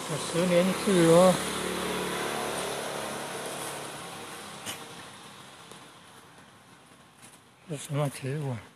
这10年制哦，是什么植物啊？